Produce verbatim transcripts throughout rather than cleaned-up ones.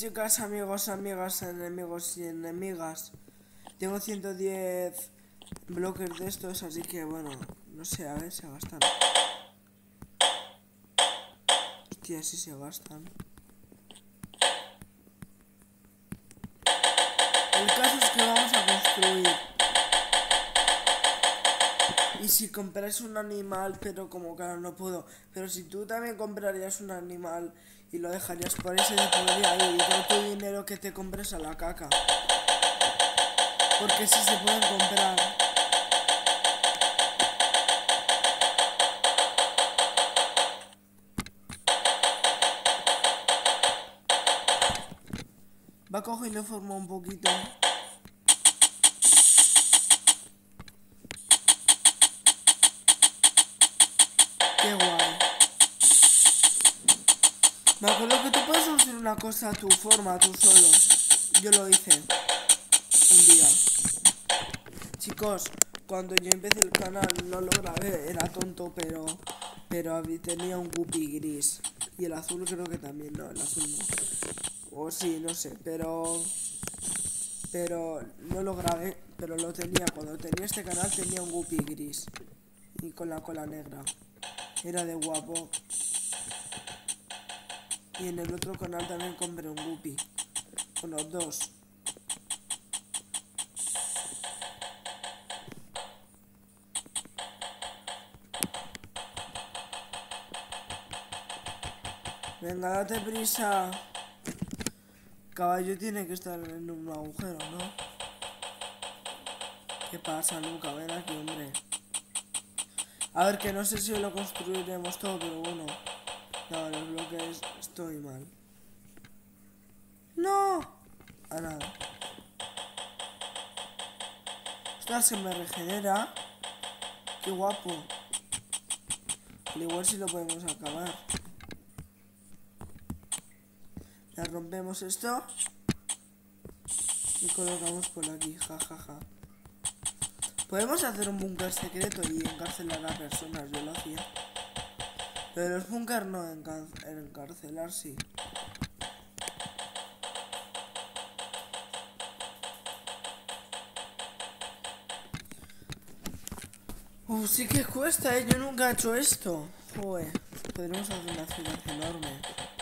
chicas, amigos, amigas, enemigos y enemigas. Tengo ciento diez bloques de estos, así que bueno, no sé, a ver, se gastan. Hostia, sí se gastan. El caso es que vamos a construir. Y si compráis un animal, pero como claro no puedo, pero si tú también comprarías un animal y lo dejarías por ese, te podría ir y todo tu dinero que te compres a la caca. Porque si se pueden comprar. Va cogiendo forma un poquito. Qué guay. Me acuerdo que tú puedes hacer una cosa a tu forma, tú solo. Yo lo hice un día. Chicos, cuando yo empecé el canal no lo grabé, era tonto, pero pero tenía un guppy gris. Y el azul creo que también, no, el azul no. O sí, no sé, pero pero no lo grabé, pero lo tenía. Cuando tenía este canal tenía un guppy gris y con la cola negra. Era de guapo. Y en el otro canal también compré un guppy. Bueno, dos. Venga, date prisa. Caballo tiene que estar en un agujero, ¿no? ¿Qué pasa, Luca? Ven aquí, hombre. A ver, que no sé si lo construiremos todo, pero bueno. No, los bloques estoy mal. ¡No! A nada. Ostras, se me regenera. Qué guapo. Al igual si lo podemos acabar. Ya rompemos esto. Y colocamos por aquí, jajaja. Ja, ja. Podemos hacer un búnker secreto y encarcelar a personas, yo lo hacía. Pero los búnker no, encar encarcelar sí. Uh, sí que cuesta, eh, yo nunca he hecho esto. Joder, podríamos hacer una ciudad enorme.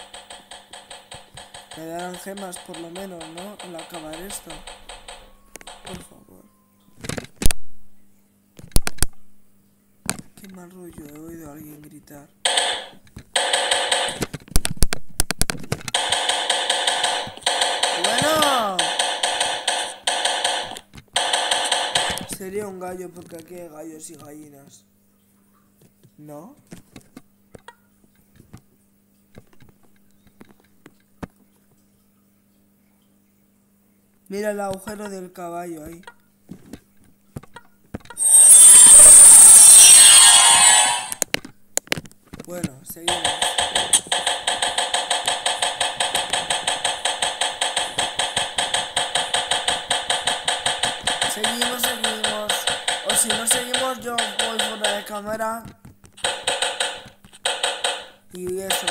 Me darán gemas por lo menos, ¿no? Al acabar esto. Por favor. Qué mal rollo, he oído a alguien gritar. ¡Bueno! Sería un gallo porque aquí hay gallos y gallinas. ¿No? Mira el agujero del caballo ahí. Bueno, seguimos. Seguimos, seguimos. O si no seguimos, yo voy fuera de cámara. Y eso.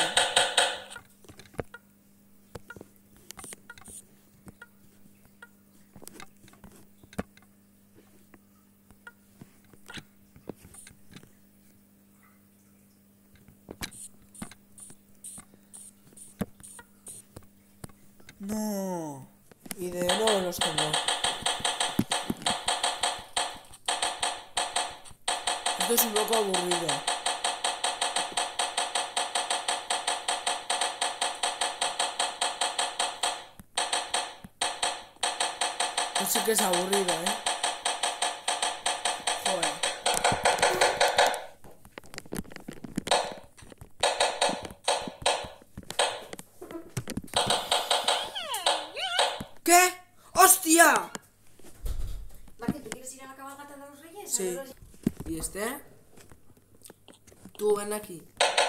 No. Y de nuevo los tengo. Esto es un poco aburrido. Esto sí que es aburrido, ¿eh? Joder. ¿Qué? ¡Hostia! Martín, ¿tú quieres ir a la cabalgata de los Reyes? Sí. ¿Y este? Tú ven aquí.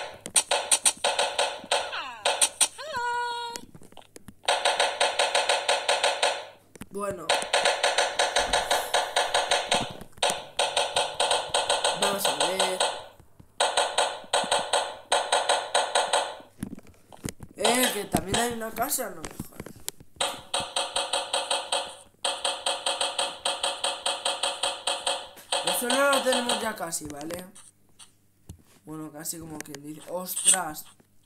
Bueno. Vamos a ver. Eh, que también hay una casa, no me jodas. suelo lo tenemos ya casi, ¿vale? Bueno, casi como quien dice. ¡Ostras!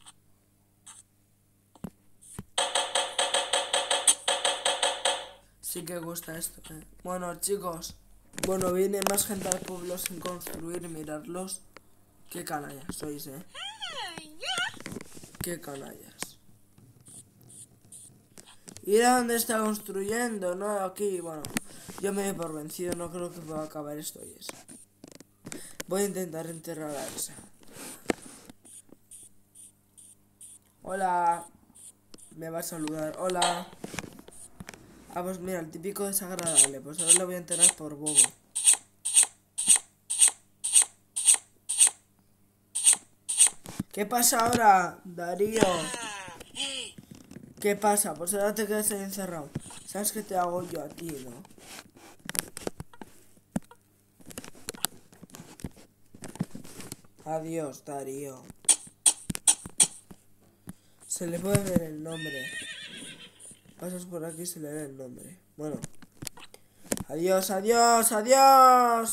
Sí que gusta esto, ¿eh? Bueno, chicos. Bueno, viene más gente al pueblo sin construir. Miradlos. Qué canallas sois, ¿eh? Qué canallas. Ir a donde está construyendo, ¿no? Aquí, bueno. Yo me doy por vencido. No creo que pueda acabar esto y eso. Voy a intentar enterrar a esa. Hola. Me va a saludar. Hola. Ah, pues mira, el típico desagradable. Pues ahora lo voy a enterar por bobo. ¿Qué pasa ahora, Darío? ¿Qué pasa? Pues ahora te quedas ahí encerrado. ¿Sabes qué te hago yo a ti, no? Adiós, Darío. Se le puede ver el nombre. Pasas por aquí y se le ve el nombre. Bueno. Adiós, adiós, adiós.